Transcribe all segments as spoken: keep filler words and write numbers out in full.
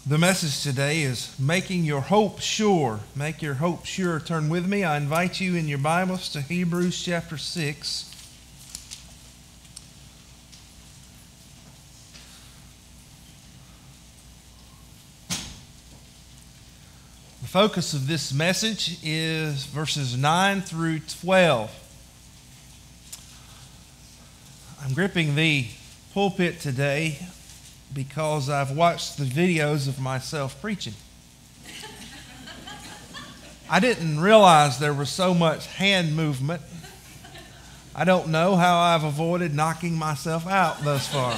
The message today is making your hope sure. Make your hope sure. Turn with me. I invite you in your Bibles to Hebrews chapter six. The focus of this message is verses nine through twelve. I'm gripping the pulpit today because I've watched the videos of myself preaching. I didn't realize there was so much hand movement. I don't know how I've avoided knocking myself out thus far.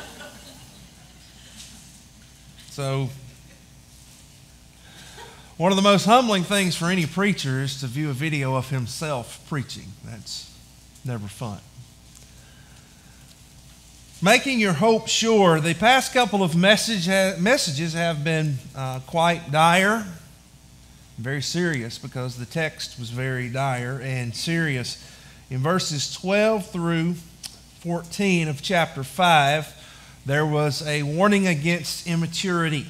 So, one of the most humbling things for any preacher is to view a video of himself preaching. That's never fun. Making your hope sure. The past couple of message ha- messages have been uh, quite dire, very serious, because the text was very dire and serious. In verses twelve through fourteen of chapter five, there was a warning against immaturity.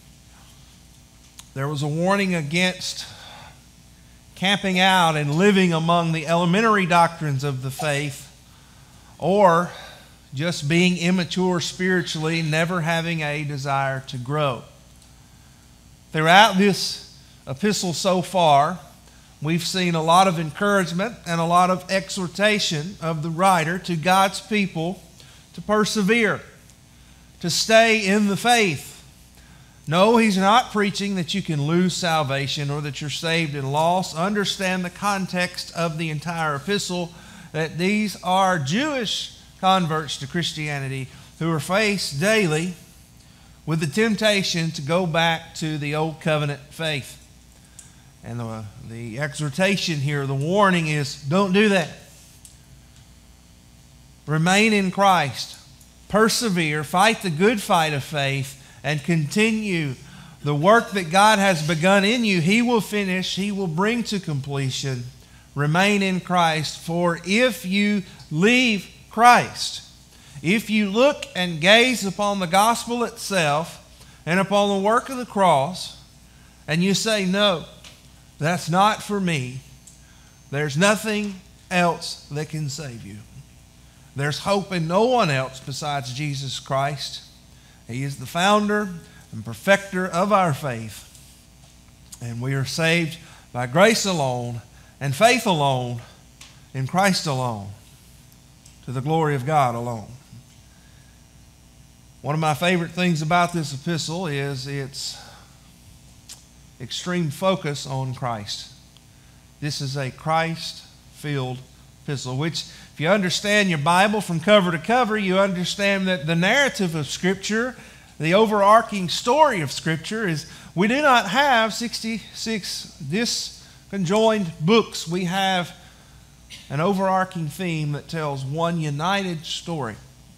There was a warning against camping out and living among the elementary doctrines of the faith, or just being immature spiritually, never having a desire to grow. Throughout this epistle so far, we've seen a lot of encouragement and a lot of exhortation of the writer to God's people to persevere, to stay in the faith. No, he's not preaching that you can lose salvation or that you're saved and lost. Understand the context of the entire epistle, that these are Jewish converts to Christianity who are faced daily with the temptation to go back to the old covenant faith. And the, the exhortation here, the warning is, don't do that. Remain in Christ. Persevere. Fight the good fight of faith and continue the work that God has begun in you. He will finish. He will bring to completion. Remain in Christ. For if you leave Christ, if you look and gaze upon the gospel itself and upon the work of the cross, and you say, no, that's not for me, there's nothing else that can save you. There's hope in no one else besides Jesus Christ. He is the founder and perfecter of our faith. And we are saved by grace alone and faith alone in Christ alone, to the glory of God alone. One of my favorite things about this epistle is its extreme focus on Christ. This is a Christ-filled epistle, which, if you understand your Bible from cover to cover, you understand that the narrative of Scripture, the overarching story of Scripture, is we do not have sixty-six disconjoined books. We have an overarching theme that tells one united story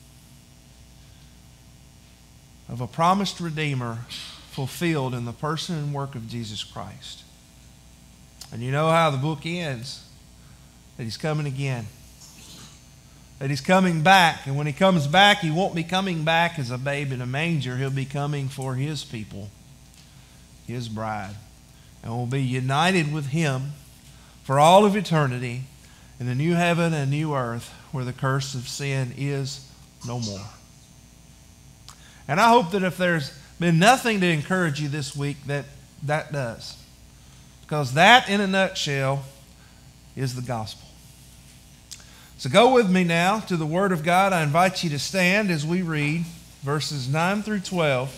of a promised Redeemer fulfilled in the person and work of Jesus Christ. And you know how the book ends, that He's coming again. That He's coming back. And when He comes back, He won't be coming back as a babe in a manger. He'll be coming for His people, His bride. And we'll be united with Him for all of eternity in a new heaven and new earth where the curse of sin is no more. And I hope that if there's been nothing to encourage you this week, that that does. Because that, in a nutshell, is the gospel. So go with me now to the Word of God. I invite you to stand as we read verses nine through twelve.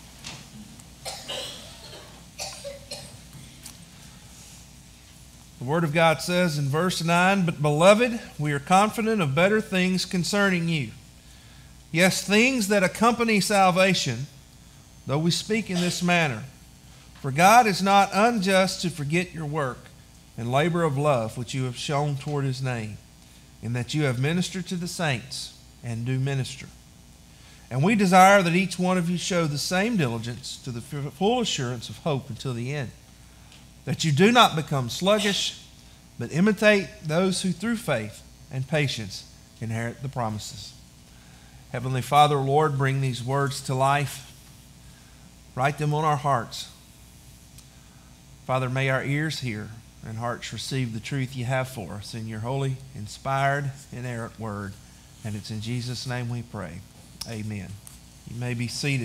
The Word of God says in verse nine, "But beloved, we are confident of better things concerning you. Yes, things that accompany salvation, though we speak in this manner. For God is not unjust to forget your work and labor of love which you have shown toward His name, in that you have ministered to the saints and do minister. And we desire that each one of you show the same diligence to the full assurance of hope until the end, that you do not become sluggish, but imitate those who through faith and patience inherit the promises." Heavenly Father, Lord, bring these words to life. Write them on our hearts. Father, may our ears hear and hearts receive the truth you have for us in your holy, inspired, inerrant word. And it's in Jesus' name we pray. Amen. You may be seated.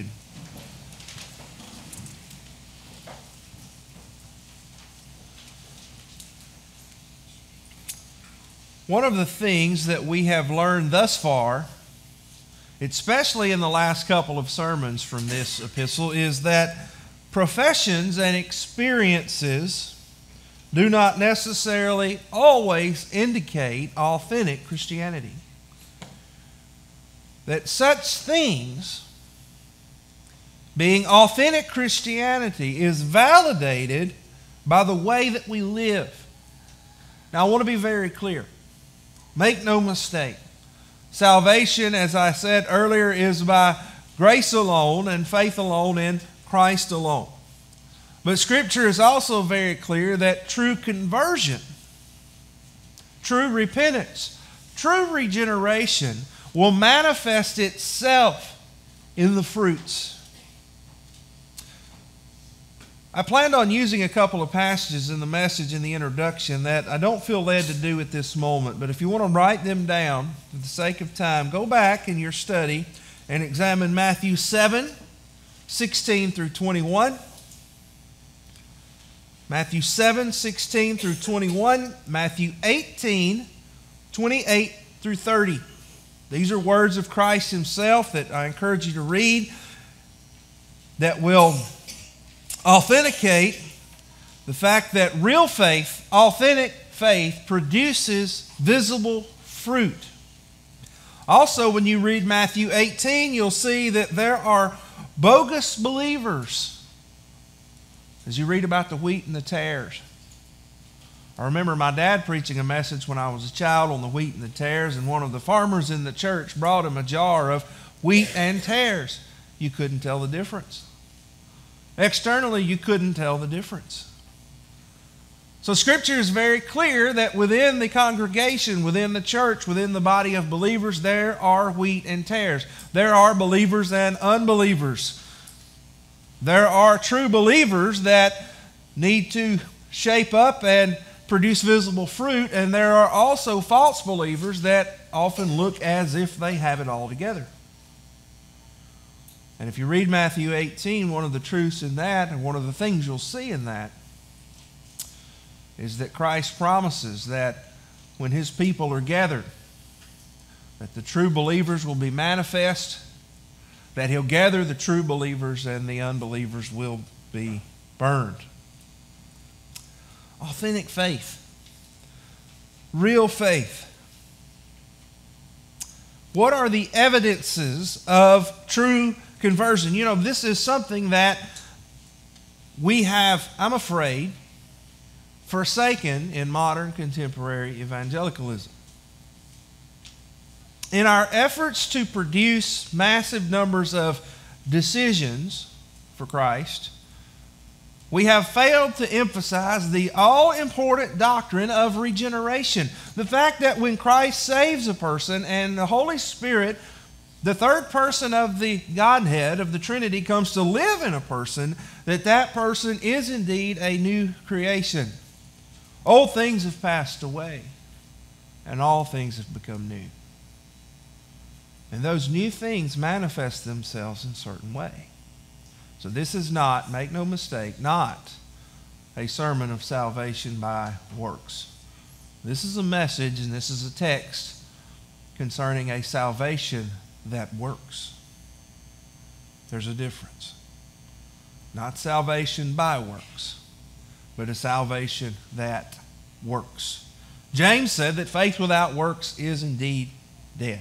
One of the things that we have learned thus far, especially in the last couple of sermons from this epistle, is that professions and experiences do not necessarily always indicate authentic Christianity. That such things, being authentic Christianity, is validated by the way that we live. Now, I want to be very clear. Make no mistake. Salvation, as I said earlier, is by grace alone and faith alone in Christ alone. But Scripture is also very clear that true conversion, true repentance, true regeneration will manifest itself in the fruits. I planned on using a couple of passages in the message in the introduction that I don't feel led to do at this moment, but if you want to write them down for the sake of time, go back in your study and examine Matthew seven, sixteen through twenty-one. Matthew seven, sixteen through twenty-one. Matthew eighteen, twenty-eight through thirty. These are words of Christ himself that I encourage you to read that will authenticate the fact that real faith, authentic faith, produces visible fruit. Also, when you read Matthew eighteen, you'll see that there are bogus believers as you read about the wheat and the tares. I remember my dad preaching a message when I was a child on the wheat and the tares, and one of the farmers in the church brought him a jar of wheat and tares. You couldn't tell the difference. Externally, you couldn't tell the difference. So Scripture is very clear that within the congregation, within the church, within the body of believers, there are wheat and tares. There are believers and unbelievers. There are true believers that need to shape up and produce visible fruit, and there are also false believers that often look as if they have it all together. And if you read Matthew eighteen, one of the truths in that, and one of the things you'll see in that, is that Christ promises that when his people are gathered, that the true believers will be manifest, that he'll gather the true believers and the unbelievers will be burned. Authentic faith. Real faith. What are the evidences of true conversion? You know, this is something that we have, I'm afraid, forsaken in modern contemporary evangelicalism. In our efforts to produce massive numbers of decisions for Christ, we have failed to emphasize the all-important doctrine of regeneration. The fact that when Christ saves a person and the Holy Spirit, the third person of the Godhead, of the Trinity, comes to live in a person, that that person is indeed a new creation. Old things have passed away, and all things have become new. And those new things manifest themselves in a certain way. So this is not, make no mistake, not a sermon of salvation by works. This is a message and this is a text concerning a salvation that works. There's a difference. Not salvation by works, but a salvation that works. James said that faith without works is indeed dead.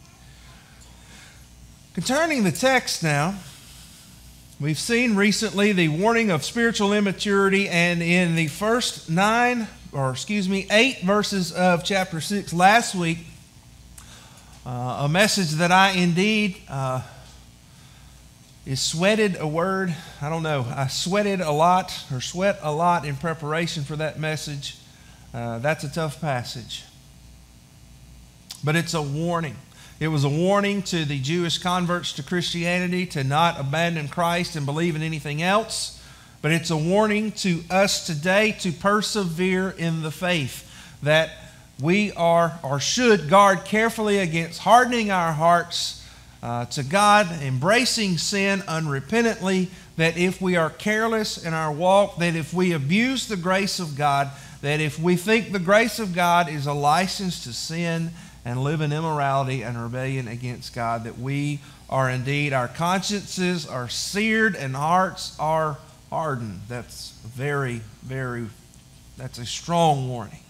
Concerning the text now, we've seen recently the warning of spiritual immaturity, and in the first nine, or excuse me, eight verses of chapter six last week, uh, a message that I indeed uh, is sweated a word. I don't know. I sweated a lot, or sweat a lot in preparation for that message. Uh, that's a tough passage. But it's a warning. It was a warning to the Jewish converts to Christianity to not abandon Christ and believe in anything else. But it's a warning to us today to persevere in the faith, that we are or should guard carefully against hardening our hearts uh, to God, embracing sin unrepentantly, that if we are careless in our walk, that if we abuse the grace of God, that if we think the grace of God is a license to sin and live in immorality and rebellion against God, that we are indeed, our consciences are seared and hearts are hardened. That's very, very, that's a strong warning.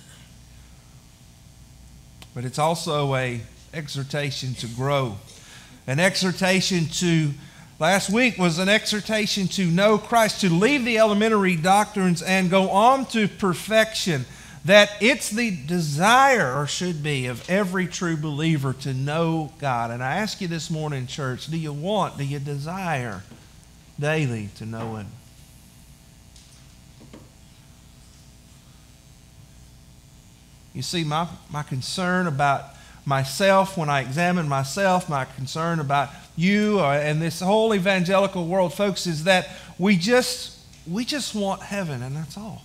But it's also a exhortation to grow. An exhortation to, last week was an exhortation to know Christ, to leave the elementary doctrines and go on to perfection. That it's the desire, or should be, of every true believer to know God. And I ask you this morning, church, do you want, do you desire daily to know Him? You see, my, my concern about myself when I examine myself, my concern about you uh, and this whole evangelical world, folks, is that we just, we just want heaven, and that's all.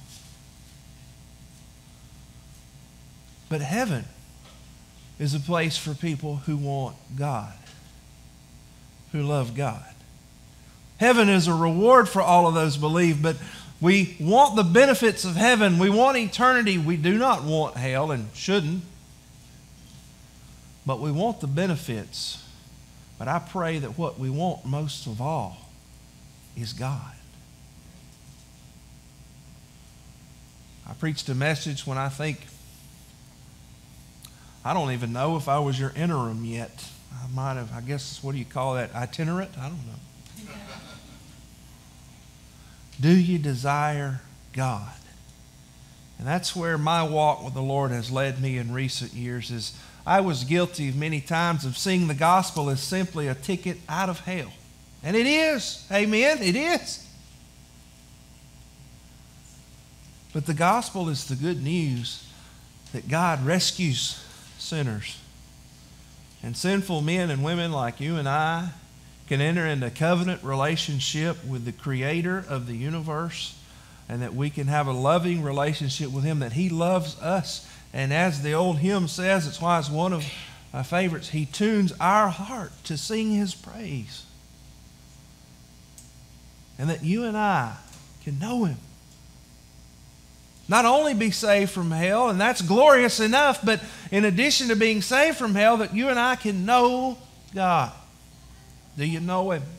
But heaven is a place for people who want God, who love God. Heaven is a reward for all of those who believe, but we want the benefits of heaven. We want eternity. We do not want hell, and shouldn't. But we want the benefits. But I pray that what we want most of all is God. I preached a message when I think, I don't even know if I was your interim yet. I might have, I guess, what do you call that, itinerant? I don't know. Yeah. Do you desire God? And that's where my walk with the Lord has led me in recent years. Is I was guilty many times of seeing the gospel as simply a ticket out of hell. And it is. Amen. It is. But the gospel is the good news that God rescues sinners. And sinful men and women like you and I can enter into covenant relationship with the Creator of the universe, and that we can have a loving relationship with Him, that He loves us. And as the old hymn says, it's why it's one of my favorites, He tunes our heart to sing His praise. And that you and I can know Him. Not only be saved from hell, and that's glorious enough, but in addition to being saved from hell, that you and I can know God. Do you know Him?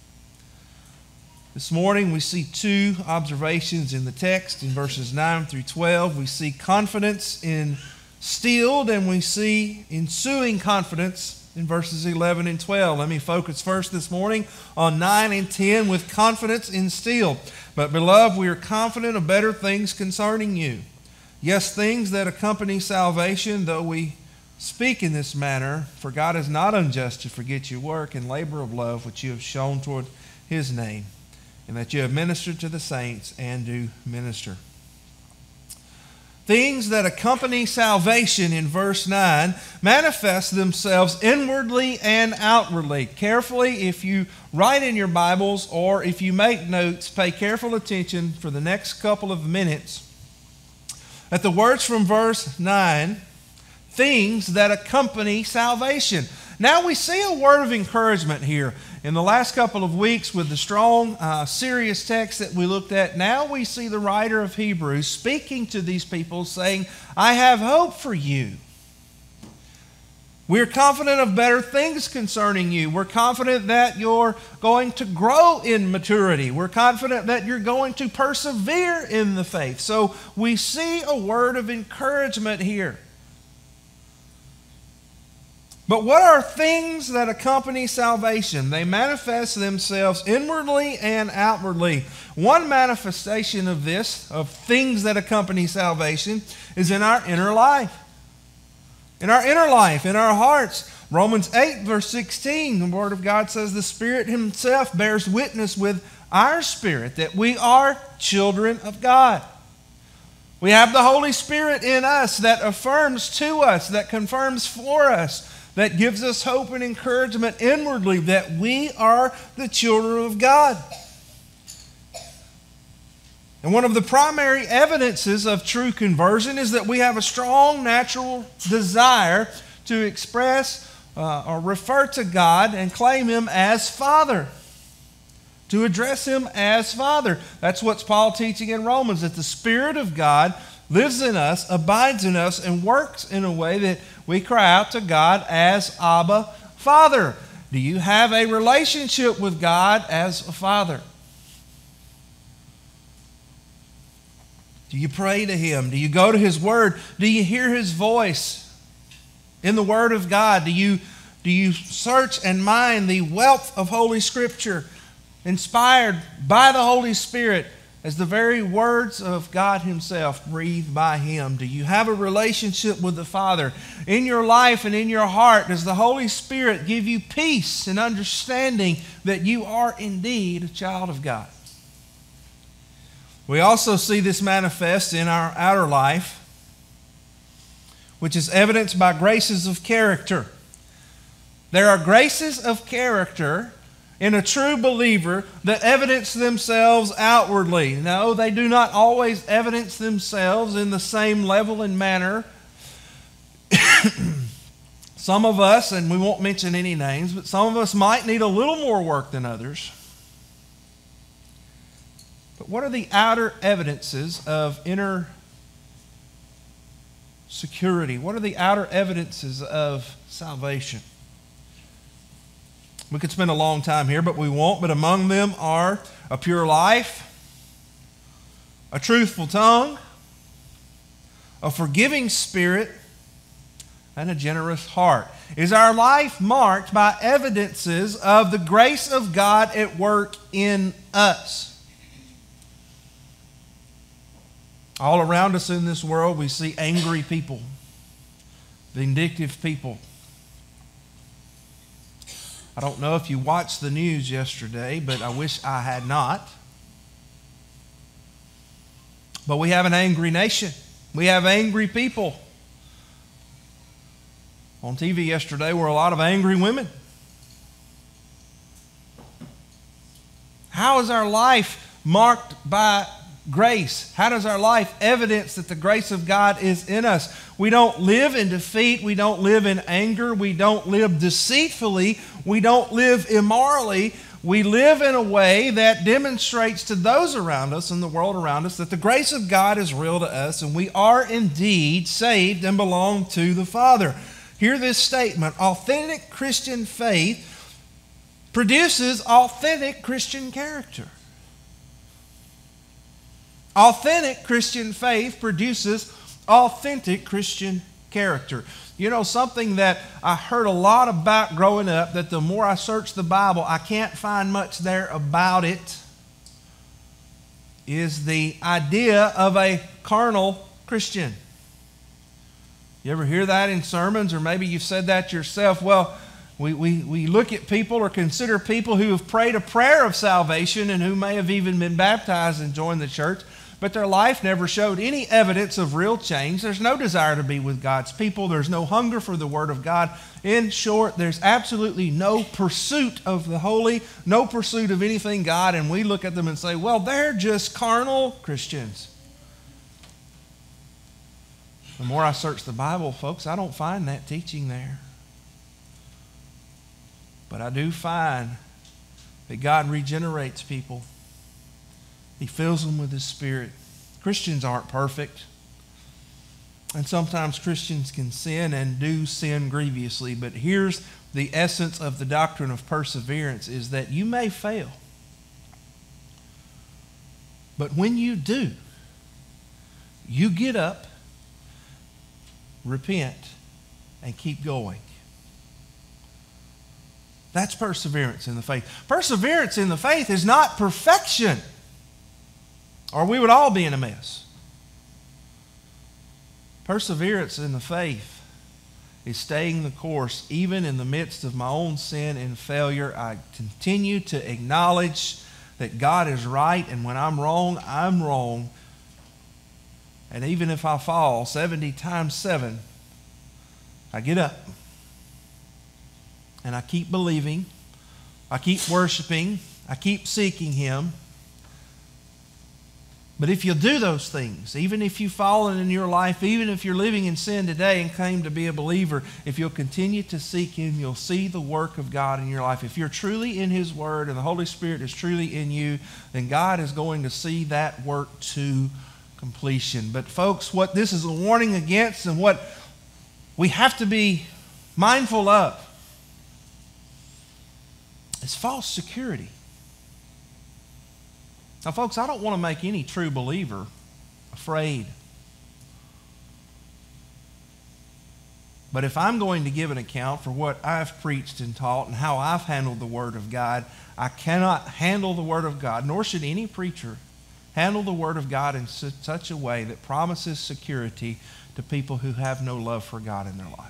This morning we see two observations in the text in verses nine through twelve. We see confidence instilled, and we see ensuing confidence in verses eleven and twelve. Let me focus first this morning on nine and ten with confidence instilled. But beloved, we are confident of better things concerning you. Yes, things that accompany salvation, though we speak in this manner, for God is not unjust to forget your work and labor of love which you have shown toward His name, and that you have ministered to the saints and do minister. Things that accompany salvation in verse nine manifest themselves inwardly and outwardly. Carefully, if you write in your Bibles or if you make notes, pay careful attention for the next couple of minutes at the words from verse nine, things that accompany salvation. Now we see a word of encouragement here. In the last couple of weeks with the strong, uh, serious text that we looked at, now we see the writer of Hebrews speaking to these people saying, I have hope for you. We're confident of better things concerning you. We're confident that you're going to grow in maturity. We're confident that you're going to persevere in the faith. So we see a word of encouragement here. But what are things that accompany salvation? They manifest themselves inwardly and outwardly. One manifestation of this, of things that accompany salvation, is in our inner life. In our inner life, in our hearts. Romans eight, verse sixteen, the Word of God says, the Spirit Himself bears witness with our spirit that we are children of God. We have the Holy Spirit in us that affirms to us, that confirms for us that gives us hope and encouragement inwardly that we are the children of God. And one of the primary evidences of true conversion is that we have a strong natural desire to express uh, or refer to God and claim Him as Father. To address Him as Father. That's what's Paul teaching in Romans, that the Spirit of God lives in us, abides in us, and works in a way that we cry out to God as Abba, Father. Do you have a relationship with God as a Father? Do you pray to Him? Do you go to His Word? Do you hear His voice in the Word of God? Do you, do you search and mine the wealth of Holy Scripture, inspired by the Holy Spirit as the very words of God Himself, breathed by Him? Do you have a relationship with the Father? In your life and in your heart, does the Holy Spirit give you peace and understanding that you are indeed a child of God? We also see this manifest in our outer life, which is evidenced by graces of character. There are graces of character in a true believer that evidence themselves outwardly. No, they do not always evidence themselves in the same level and manner. Some of us, and we won't mention any names, but some of us might need a little more work than others. But what are the outer evidences of inner security? What are the outer evidences of salvation? We could spend a long time here, but we won't. But among them are a pure life, a truthful tongue, a forgiving spirit, and a generous heart. Is our life marked by evidences of the grace of God at work in us? All around us in this world, we see angry people, vindictive people. I don't know if you watched the news yesterday, but I wish I had not. But we have an angry nation. We have angry people. On T V yesterday were a lot of angry women. How is our life marked by grace? How does our life evidence that the grace of God is in us? We don't live in defeat. We don't live in anger. We don't live deceitfully. We don't live immorally. We live in a way that demonstrates to those around us and the world around us that the grace of God is real to us and we are indeed saved and belong to the Father. Hear this statement: authentic Christian faith produces authentic Christian character. Authentic Christian faith produces authentic Christian character. You know, something that I heard a lot about growing up, that the more I search the Bible, I can't find much there about it, is the idea of a carnal Christian. You ever hear that in sermons, or maybe you've said that yourself? Well, we, we, we look at people or consider people who have prayed a prayer of salvation and who may have even been baptized and joined the church, but their life never showed any evidence of real change. There's no desire to be with God's people. There's no hunger for the Word of God. In short, there's absolutely no pursuit of the holy, no pursuit of anything God, and we look at them and say, well, they're just carnal Christians. The more I search the Bible, folks, I don't find that teaching there. But I do find that God regenerates people. He fills them with His Spirit. Christians aren't perfect. And sometimes Christians can sin and do sin grievously. But here's the essence of the doctrine of perseverance, is that you may fail. But when you do, you get up, repent, and keep going. That's perseverance in the faith. Perseverance in the faith is not perfection, or we would all be in a mess. Perseverance in the faith is staying the course even in the midst of my own sin and failure. I continue to acknowledge that God is right, and when I'm wrong, I'm wrong. And even if I fall seventy times seven, I get up and I keep believing, I keep worshiping, I keep seeking Him. But if you'll do those things, even if you've fallen in your life, even if you're living in sin today and claim to be a believer, if you'll continue to seek Him, you'll see the work of God in your life. If you're truly in His Word and the Holy Spirit is truly in you, then God is going to see that work to completion. But folks, what this is a warning against and what we have to be mindful of is false security. Now, folks, I don't want to make any true believer afraid. But if I'm going to give an account for what I've preached and taught and how I've handled the Word of God, I cannot handle the Word of God, nor should any preacher handle the Word of God in such a way that promises security to people who have no love for God in their life.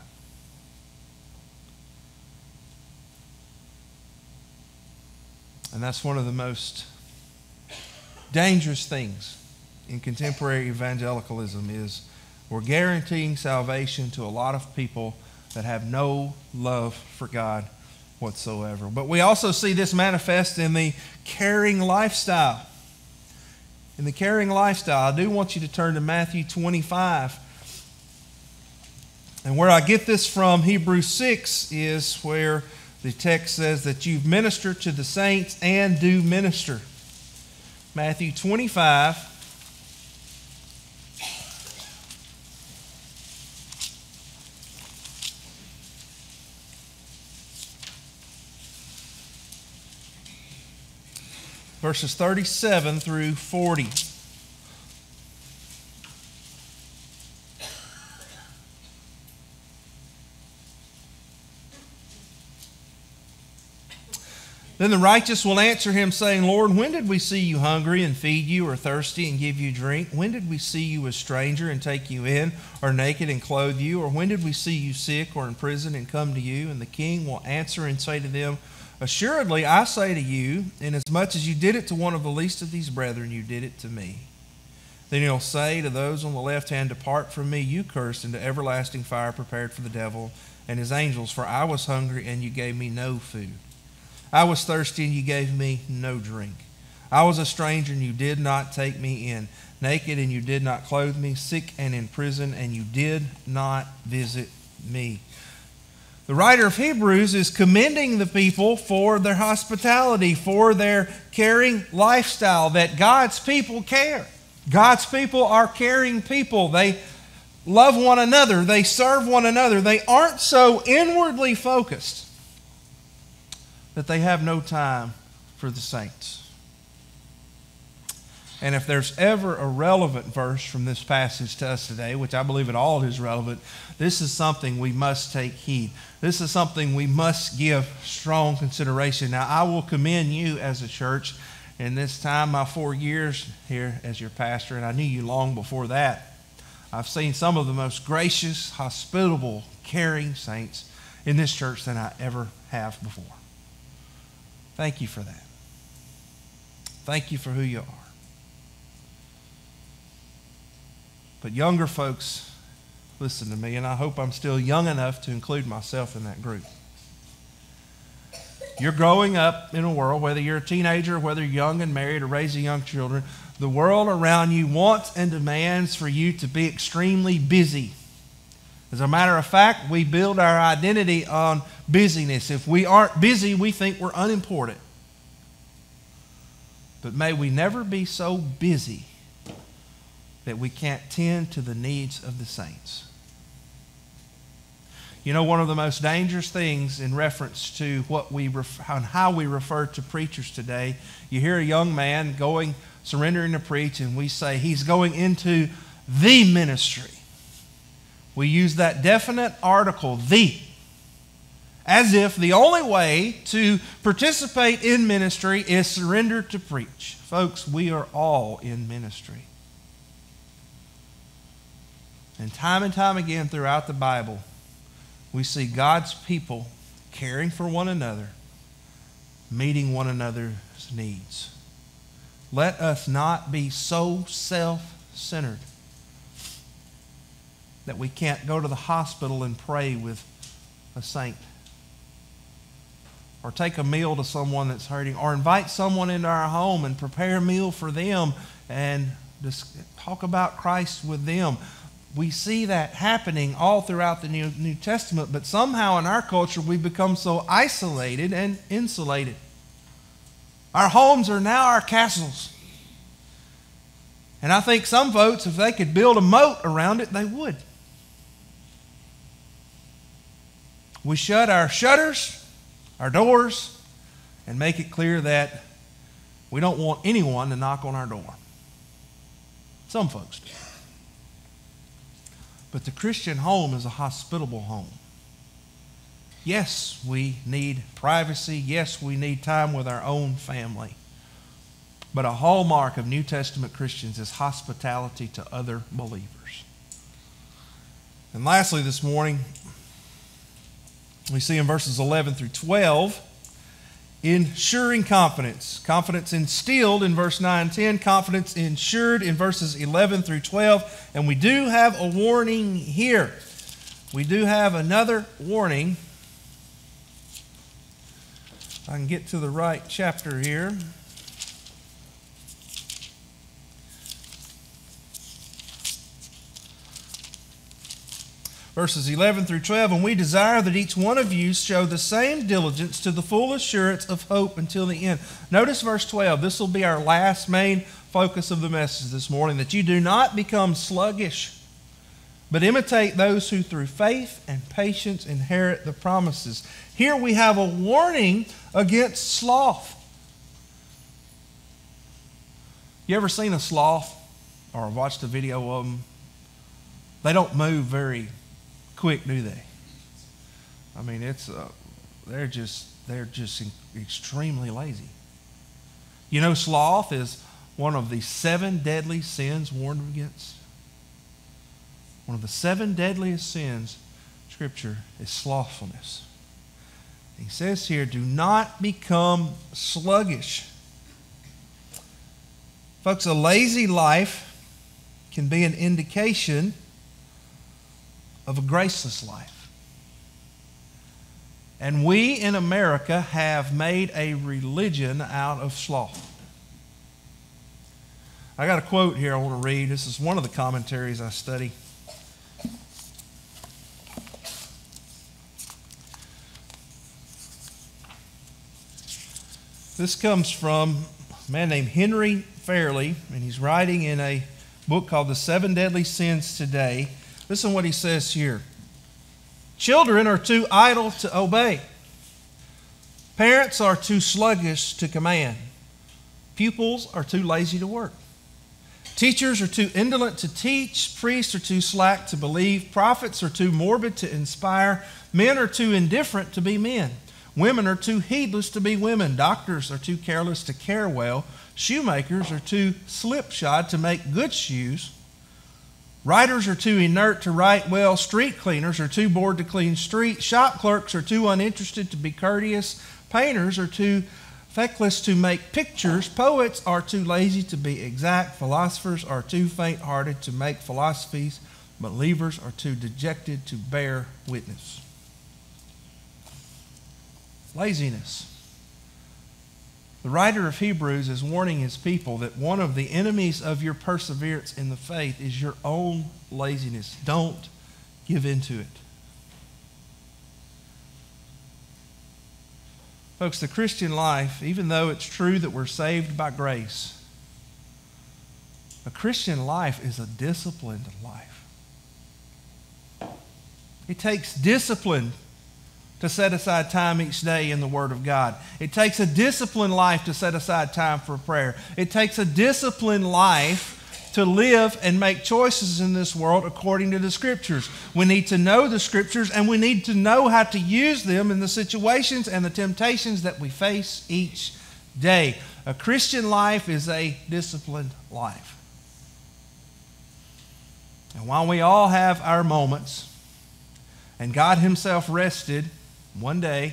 And that's one of the most dangerous things in contemporary evangelicalism is we're guaranteeing salvation to a lot of people that have no love for God whatsoever. But we also see this manifest in the caring lifestyle. In the caring lifestyle, I do want you to turn to Matthew twenty-five. And where I get this from, Hebrews six, is where the text says that you've ministered to the saints and do minister. Matthew twenty-five, verses thirty-seven through forty. Then the righteous will answer him, saying, Lord, when did we see you hungry and feed you, or thirsty and give you drink? When did we see you a stranger and take you in, or naked and clothe you? Or when did we see you sick or in prison and come to you? And the king will answer and say to them, Assuredly, I say to you, inasmuch as you did it to one of the least of these brethren, you did it to me. Then he'll say to those on the left hand, Depart from me, you cursed, into everlasting fire prepared for the devil and his angels. For I was hungry, and you gave me no food. I was thirsty, and you gave me no drink. I was a stranger, and you did not take me in. Naked, and you did not clothe me. Sick and in prison, and you did not visit me. The writer of Hebrews is commending the people for their hospitality, for their caring lifestyle, that God's people care. God's people are caring people. They love one another. They serve one another. They aren't so inwardly focused that they have no time for the saints. And if there's ever a relevant verse from this passage to us today, which I believe it all is relevant, this is something we must take heed. This is something we must give strong consideration. Now, I will commend you as a church in this time, my four years here as your pastor, and I knew you long before that. I've seen some of the most gracious, hospitable, caring saints in this church than I ever have before. Thank you for that. Thank you for who you are. But younger folks, listen to me, and I hope I'm still young enough to include myself in that group. You're growing up in a world, whether you're a teenager, whether you're young and married or raising young children, the world around you wants and demands for you to be extremely busy. As a matter of fact, we build our identity on busyness. If we aren't busy, we think we're unimportant. But may we never be so busy that we can't tend to the needs of the saints. You know, one of the most dangerous things in reference to what we ref- on how we refer to preachers today, you hear a young man going, surrendering to preach, and we say he's going into the ministry. We use that definite article, the, as if the only way to participate in ministry is surrender to preach. Folks, we are all in ministry. And time and time again throughout the Bible, we see God's people caring for one another, meeting one another's needs. Let us not be so self-centered that we can't go to the hospital and pray with a saint. or take a meal to someone that's hurting, or invite someone into our home and prepare a meal for them and just talk about Christ with them. We see that happening all throughout the New, New Testament, but somehow in our culture we've become so isolated and insulated. Our homes are now our castles. And I think some folks, if they could build a moat around it, they would. We shut our shutters, our doors, and make it clear that we don't want anyone to knock on our door. Some folks do. But the Christian home is a hospitable home. Yes, we need privacy. Yes, we need time with our own family. But a hallmark of New Testament Christians is hospitality to other believers. And lastly this morning, we see in verses eleven through twelve, ensuring confidence. Confidence instilled in verse nine and ten. Confidence ensured in verses eleven through twelve. And we do have a warning here. We do have another warning. If I can get to the right chapter here. Verses eleven through twelve, and we desire that each one of you show the same diligence to the full assurance of hope until the end. Notice verse twelve. This will be our last main focus of the message this morning, that you do not become sluggish, but imitate those who through faith and patience inherit the promises. Here we have a warning against sloth. You ever seen a sloth or watched a video of them? They don't move very quick, do they? I mean, it's uh, they're just they're just extremely lazy. You know, sloth is one of the seven deadly sins warned against. One of the seven deadliest sins, Scripture, is slothfulness. He says here, do not become sluggish. Folks, a lazy life can be an indication of a graceless life. And we in America have made a religion out of sloth. I got a quote here I want to read. This is one of the commentaries I study. This comes from a man named Henry Fairley, and he's writing in a book called The Seven Deadly Sins Today. Listen to what he says here. Children are too idle to obey. Parents are too sluggish to command. Pupils are too lazy to work. Teachers are too indolent to teach. Priests are too slack to believe. Prophets are too morbid to inspire. Men are too indifferent to be men. Women are too heedless to be women. Doctors are too careless to care well. Shoemakers are too slipshod to make good shoes. Writers are too inert to write well. Street cleaners are too bored to clean streets. Shop clerks are too uninterested to be courteous. Painters are too feckless to make pictures. Poets are too lazy to be exact. Philosophers are too faint-hearted to make philosophies. Believers are too dejected to bear witness. Laziness. The writer of Hebrews is warning his people that one of the enemies of your perseverance in the faith is your own laziness. Don't give in to it. Folks, the Christian life, even though it's true that we're saved by grace, a Christian life is a disciplined life. It takes discipline to set aside time each day in the Word of God. It takes a disciplined life to set aside time for prayer. It takes a disciplined life to live and make choices in this world according to the Scriptures. We need to know the Scriptures, and we need to know how to use them in the situations and the temptations that we face each day. A Christian life is a disciplined life. And while we all have our moments, and God Himself rested one day,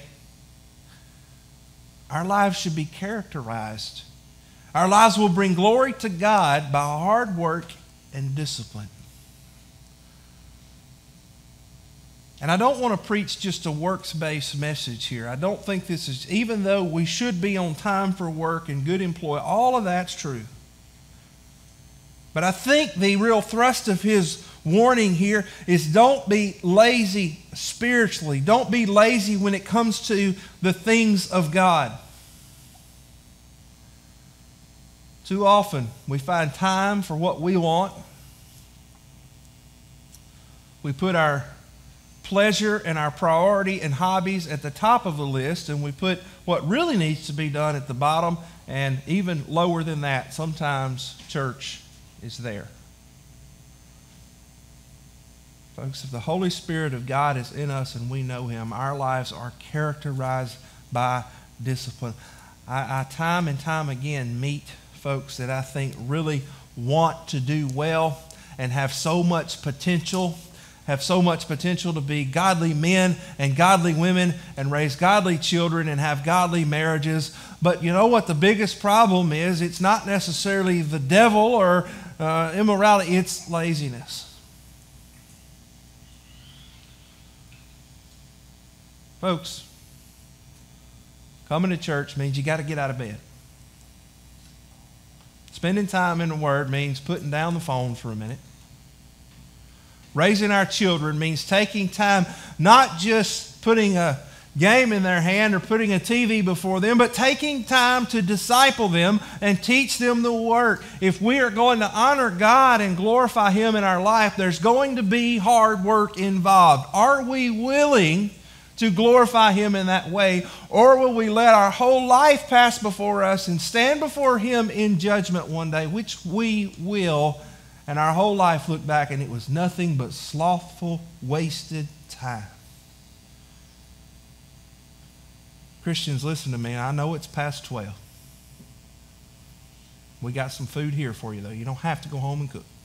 our lives should be characterized. Our lives will bring glory to God by hard work and discipline. And I don't want to preach just a works-based message here. I don't think this is, even though we should be on time for work and good employee, all of that's true. But I think the real thrust of his warning here is don't be lazy spiritually. Don't be lazy when it comes to the things of God. Too often we find time for what we want. We put our pleasure and our priority and hobbies at the top of the list, and we put what really needs to be done at the bottom, and even lower than that. Sometimes church is there. Folks, if the Holy Spirit of God is in us and we know Him, our lives are characterized by discipline. I, I time and time again meet folks that I think really want to do well and have so much potential have so much potential to be godly men and godly women and raise godly children and have godly marriages. But you know what the biggest problem is? It's not necessarily the devil or uh, immorality. It's laziness. Folks, coming to church means you got to get out of bed. Spending time in the Word means putting down the phone for a minute. Raising our children means taking time, not just putting a game in their hand or putting a T V before them, but taking time to disciple them and teach them the Word. If we are going to honor God and glorify Him in our life, there's going to be hard work involved. Are we willing to glorify Him in that way, or will we let our whole life pass before us and stand before Him in judgment one day, which we will, and our whole life look back and it was nothing but slothful, wasted time? Christians, listen to me. I know it's past twelve. We got some food here for you, though. You don't have to go home and cook.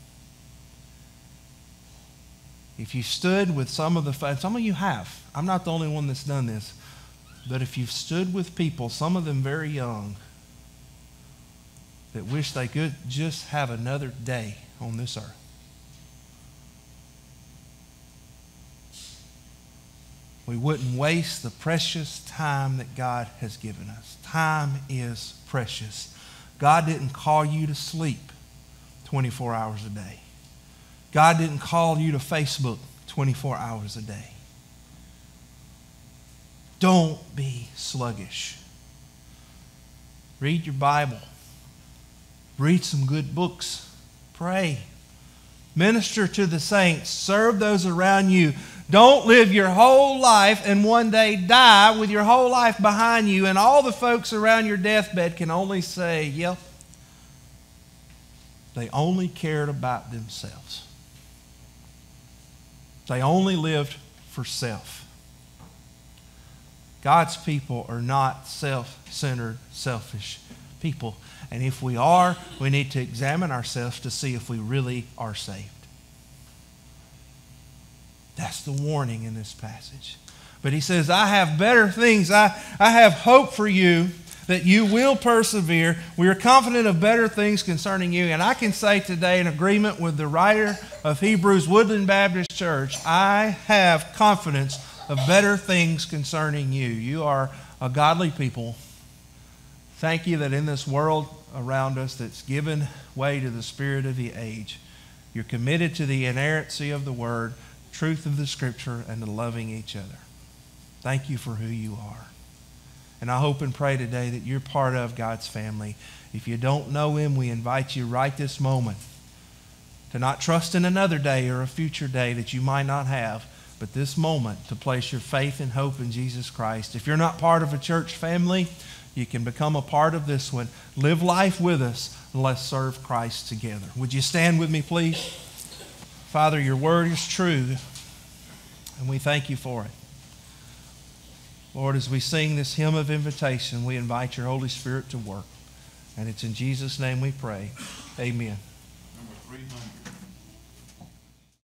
If you stood with some of the, some of you have. I'm not the only one that's done this. But if you've stood with people, some of them very young, that wish they could just have another day on this earth. We wouldn't waste the precious time that God has given us. Time is precious. God didn't call you to sleep twenty-four hours a day. God didn't call you to Facebook twenty-four hours a day. Don't be sluggish. Read your Bible. Read some good books. Pray. Minister to the saints. Serve those around you. Don't live your whole life and one day die with your whole life behind you, and all the folks around your deathbed can only say, yep, they only cared about themselves. They only lived for self. God's people are not self-centered, selfish people. And if we are, we need to examine ourselves to see if we really are saved. That's the warning in this passage. But he says, I have better things. I, I have hope for you that you will persevere. We are confident of better things concerning you. And I can say today, in agreement with the writer of Hebrews, Woodland Baptist Church, I have confidence of better things concerning you. You are a godly people. Thank you that in this world around us that's given way to the spirit of the age, you're committed to the inerrancy of the Word, truth of the Scripture, and to loving each other. Thank you for who you are. And I hope and pray today that you're part of God's family. If you don't know Him, we invite you right this moment to not trust in another day or a future day that you might not have, but this moment to place your faith and hope in Jesus Christ. If you're not part of a church family, you can become a part of this one. Live life with us and let's serve Christ together. Would you stand with me, please? Father, your word is true, and we thank you for it. Lord, as we sing this hymn of invitation, we invite your Holy Spirit to work. And it's in Jesus' name we pray. Amen. Number three hundred.